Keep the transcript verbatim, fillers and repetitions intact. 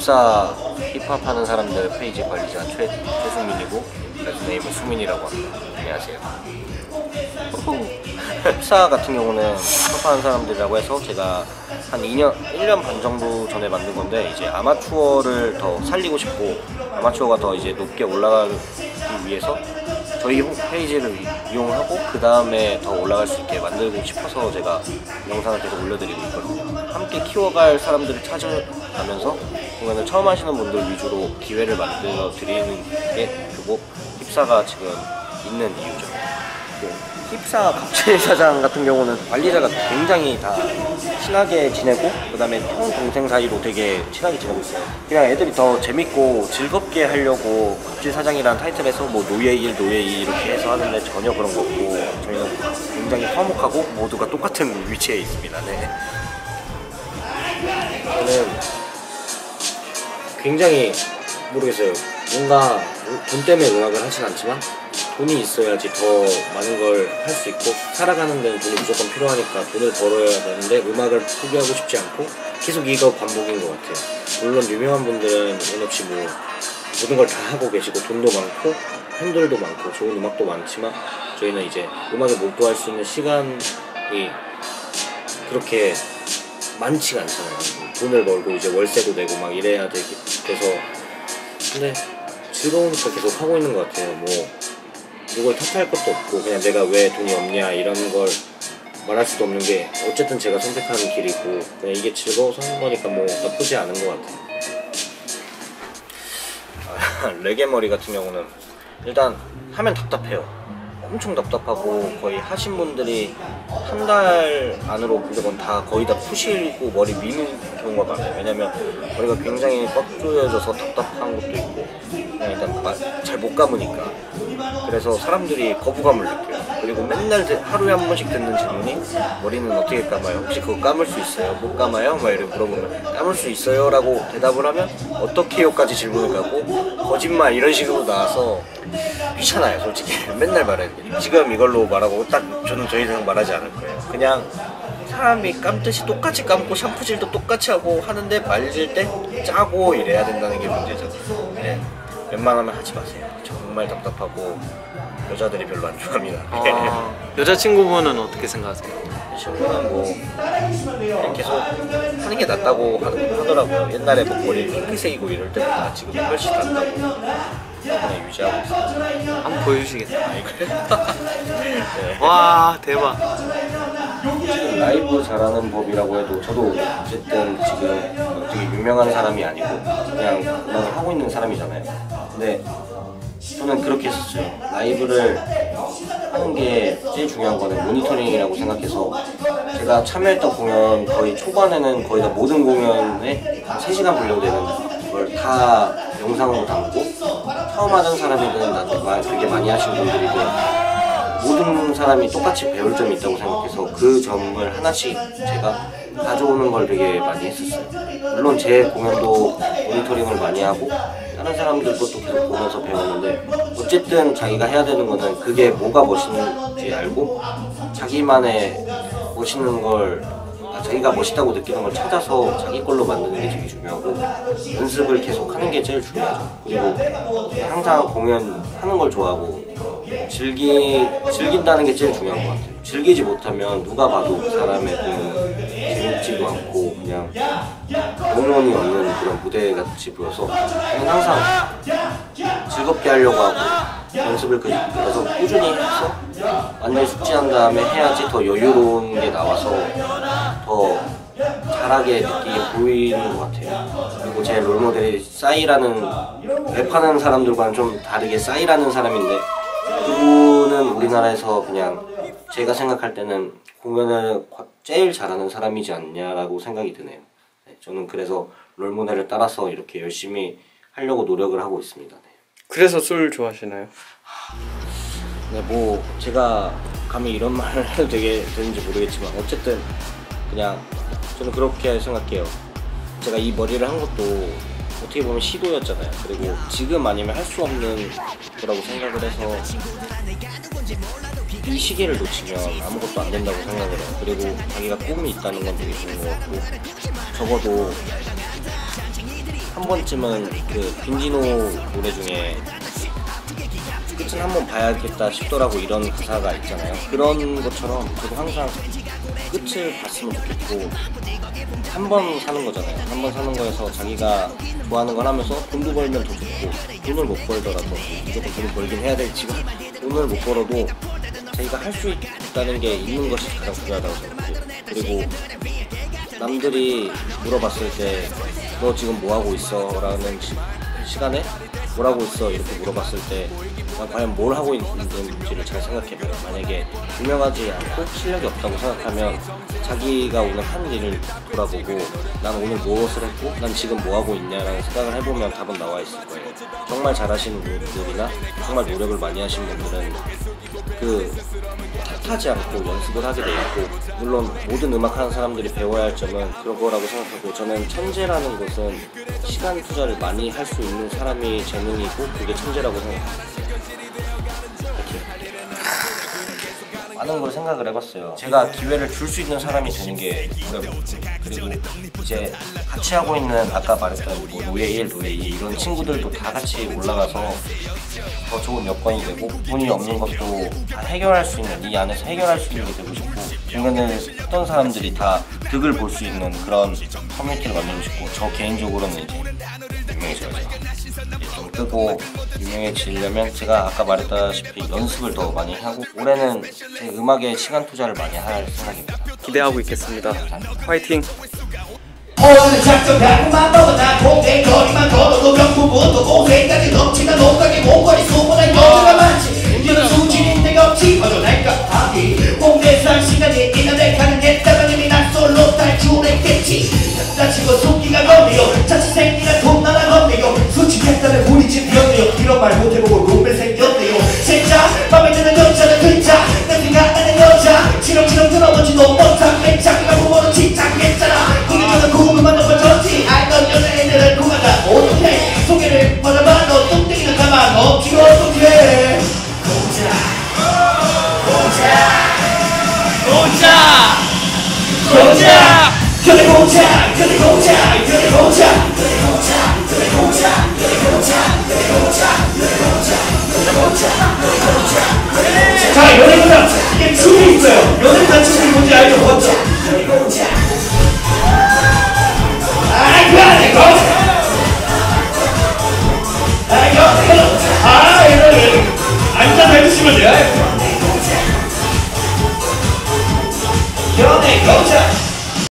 힙사 힙합 하는 사람들 페이지 관리자 최, 최승민이고 레드네임은 수민이라고 합니다. 안녕하세요. 힙사 같은 경우는 힙합 하는 사람들이라고 해서 제가 한 이 년, 일 년 반 정도 전에 만든 건데, 이제 아마추어를 더 살리고 싶고 아마추어가 더 이제 높게 올라가기 위해서 저희 홈페이지를 이용하고 그 다음에 더 올라갈 수 있게 만들고 싶어서 제가 영상을 계속 올려드리고 있거든요. 함께 키워갈 사람들을 찾아가면서 공연을 처음 하시는 분들 위주로 기회를 만들어 드리는 게 그거 힙사가 지금 있는 이유죠. 힙사 갑질 사장 같은 경우는 관리자가 굉장히 다 친하게 지내고, 그 다음에 형 동생 사이로 되게 친하게 지내고 있어요. 그냥 애들이 더 재밌고 즐겁게 하려고 갑질 사장이라는 타이틀에서 뭐 노예 일, 노예 이 이렇게 해서 하는데 전혀 그런 거 없고, 저희는 굉장히 화목하고 모두가 똑같은 위치에 있습니다. 네. 저는 굉장히 모르겠어요. 뭔가 돈 때문에 음악을 하진 않지만 돈이 있어야지 더 많은 걸 할 수 있고, 살아가는 데는 돈이 무조건 필요하니까 돈을 벌어야 되는데 음악을 포기하고 싶지 않고 계속 이거 반복인 것 같아요. 물론 유명한 분들은 원 없이 뭐 모든 걸 다 하고 계시고 돈도 많고 팬들도 많고 좋은 음악도 많지만, 저희는 이제 음악에 몰두할 수 있는 시간이 그렇게 많지가 않잖아요. 돈을 벌고 이제 월세도 내고 막 이래야 되, 돼서 근데 즐거우니까 계속 하고 있는 것 같아요. 뭐 누굴 탓할 것도 없고 그냥 내가 왜 돈이 없냐 이런 걸 말할 수도 없는 게 어쨌든 제가 선택하는 길이고, 그냥 이게 즐거워서 하는 거니까 뭐 나쁘지 않은 것 같아요. 아, 레게머리 같은 경우는 일단 하면 답답해요. 엄청 답답하고 거의 하신 분들이 한 달 안으로 무조건 다 거의 다 푸시고 머리 미는 경우가 많아요. 왜냐면 머리가 굉장히 꽉 조여져서 답답한 것도 있고 그냥 일단 잘 못 감으니까. 그래서 사람들이 거부감을 느껴요. 그리고 맨날 하루에 한 번씩 듣는 질문이 머리는 어떻게 감아요? 혹시 그거 감을 수 있어요? 못 감아요? 막 이렇게 물어보면 감을 수 있어요? 라고 대답을 하면 어떻게요까지 질문을 가고 거짓말 이런 식으로 나와서 귀찮아요. 솔직히 맨날 말해야 돼. 지금 이걸로 말하고 딱 저는 더 이상 말하지 않을 거예요. 그냥 사람이 감듯이 똑같이 감고 샴푸질도 똑같이 하고 하는데 말릴 때 짜고 이래야 된다는 게 문제죠. 네. 웬만하면 하지 마세요. 정말 답답하고 여자들이 별로 안 좋아합니다. 아, 여자친구분은 어떻게 생각하세요? 친구는 뭐 그냥 계속 하는 게 낫다고 하더라고요. 옛날에 뭐 머리 핑크색이고 이럴 때보다 지금 훨씬 낫다고 그냥 유지하고 있어요. 한번 보여주시겠어요? 아니 그래? 네. 와 대박. 지금 라이브 잘하는 법이라고 해도 저도 어쨌든 지금 되게 유명한 사람이 아니고 그냥 음악을 하고 있는 사람이잖아요. 근데 저는 그렇게 했었어요. 라이브를 하는 게 제일 중요한 거는 모니터링이라고 생각해서, 제가 참여했던 공연 거의 초반에는 거의 다 모든 공연에 한 세 시간 분량되는 걸 다 영상으로 담고, 처음 하는 사람이든 나한테 말 되게 많이 하신 분들이든 모든 사람이 똑같이 배울 점이 있다고 생각해서 그 점을 하나씩 제가 가져오는 걸 되게 많이 했었어요. 물론 제 공연도 모니터링을 많이 하고 다른 사람들 것도 계속 보면서 배웠는데, 어쨌든 자기가 해야 되는 거는 그게 뭐가 멋있는지 알고 자기만의 멋있는 걸, 자기가 멋있다고 느끼는 걸 찾아서 자기 걸로 만드는 게 되게 중요하고, 연습을 계속 하는 게 제일 중요하죠. 그리고 항상 공연하는 걸 좋아하고 즐기, 즐긴다는 게 제일 중요한 것 같아요. 즐기지 못하면 누가 봐도 그 사람의 그 재밌지도 않고 그냥 영혼이 없는 그런 무대같이 보여서, 저는 항상 즐겁게 하려고 하고 연습을 그래서 꾸준히 해서 완전히 숙지한 다음에 해야지 더 여유로운 게 나와서 더 잘하게 느끼게 보이는 것 같아요. 그리고 제 롤모델이 싸이라는, 랩하는 사람들과는 좀 다르게 싸이라는 사람인데, 그분은 우리나라에서 그냥 제가 생각할 때는 공연을 제일 잘하는 사람이지 않냐라고 생각이 드네요. 네, 저는 그래서 롤모델을 따라서 이렇게 열심히 하려고 노력을 하고 있습니다. 네. 그래서 술 좋아하시나요? 네, 뭐 제가 감히 이런 말을 해도 되게 되는지 모르겠지만 어쨌든 그냥 저는 그렇게 생각해요. 제가 이 머리를 한 것도 어떻게 보면 시도였잖아요. 그리고 지금 아니면 할 수 없는 거라고 생각을 해서 이 시기를 놓치면 아무것도 안 된다고 생각을 해요. 그리고 자기가 꿈이 있다는 건 되게 좋은 것 같고, 적어도 한 번쯤은 그 빈지노 노래 중에 끝은 한번 봐야겠다 싶더라고 이런 가사가 있잖아요. 그런 것처럼 저도 항상 끝을 봤으면 좋겠고 한 번 사는 거잖아요. 한 번 사는 거에서 자기가 좋아하는 걸 하면서 돈도 벌면 더 좋고 돈을 못 벌더라도 무조건 돈을 벌긴 해야 될지만 돈을 못 벌어도 자기가 할 수 있다는 게 있는 것이 가장 중요하다고 생각해요. 그리고 남들이 물어봤을 때 너 지금 뭐하고 있어? 라는 시, 시간에 뭐라고 있어? 이렇게 물어봤을 때 난 과연 뭘 하고 있는지를 잘 생각해봐요. 만약에 유명하지 않고 실력이 없다고 생각하면 자기가 오늘 한 일을 돌아보고 난 오늘 무엇을 했고 난 지금 뭐하고 있냐라는 생각을 해보면 답은 나와 있을 거예요. 정말 잘하시는 분들이나 정말 노력을 많이 하신 분들은 그 탓하지 않고 연습을 하게 돼 있고, 물론 모든 음악 하는 사람들이 배워야 할 점은 그런 거라고 생각하고, 저는 천재라는 것은 시간 투자를 많이 할 수 있는 사람이 재능이고 그게 천재라고 생각합니다. 많은 걸 생각을 해봤어요. 제가 기회를 줄 수 있는 사람이 되는 게 어렵고, 그리고 이제 같이 하고 있는 아까 말했던 뭐 노예 일, 노예 이 이런 친구들도 다 같이 올라가서 더 좋은 여건이 되고 돈이 없는 것도 다 해결할 수 있는, 이 안에서 해결할 수 있는 게 되고 싶고, 공연을 했던 사람들이 다 득을 볼 수 있는 그런 커뮤니티를 만들고 싶고, 저 개인적으로는 이제 유명해져야죠. 좀 뜨고 유명해지려면 제가 아까 말했다시피 연습을 더 많이 하고, 올해는 제 음악에 시간 투자를 많이 할 생각입니다. 기대하고 있겠습니다. 화이팅! 오늘 작정하고만 먹어나 고개거리만 걸어도 명품부터 고생까지 넘치는 옷가게 목걸이 수보다 여자가 많지. 이런 수준인 데가 없지 어쩌날까 하기 홍대산 시간이 인하대 가능했다면 이미 난 솔로 탈출했겠지. 다치고 속기가 건네요 자취생이라 돈 나라 건네요 수치했다면 우리 집 비었네요. 이런 말 못해보고 룸메 생겼네요. 진짜 맘에 드는 여자는 글자 냄새가 나는 여자 치렁치렁 들어보지도 못한 매짝이가 부모는 직장했잖아. 이게 궁금한 걸 줬지. 알던 여자애들은 궁하다 어떡해. 소개를 받아봐. 너 뚱땡이는 가만 없지 어떡해. 공자 공자 공자 견의 공자 견의 공자 견의 공자 견의 공자 견의 공자 견의 공자 견의 공자 견의 공자 견의 공자 견의 공자. 자, 연예인보다 이게 춤이 있어요. 연예인보다 춤이 뭔지 알죠? 먼저 견의 공자. 아, 견의 공자. 아, 견의 공자. 아, 이거 앉아서 해주시면 돼요. 견의 공자.